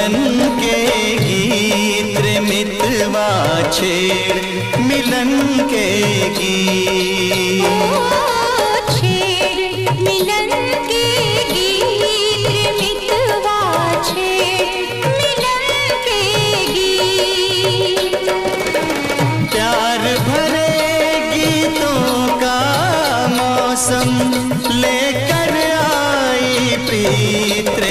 मिलन के गीत रे मितवा छेड़ मिलन के गीत। छेड़ मिलन के गीत रे मितवा छेड़ मिलन के गीत। प्यार भरे गीतों का मौसम लेकर आई प्रीत